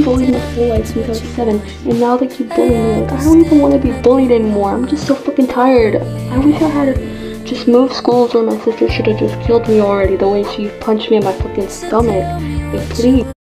bullied my whole life since I was 7, and now they keep bullying me. Like, I don't even want to be bullied anymore. I'm just so fucking tired. I wish I had just moved schools, or my sister should have just killed me already the way she punched me in my fucking stomach. Like, please.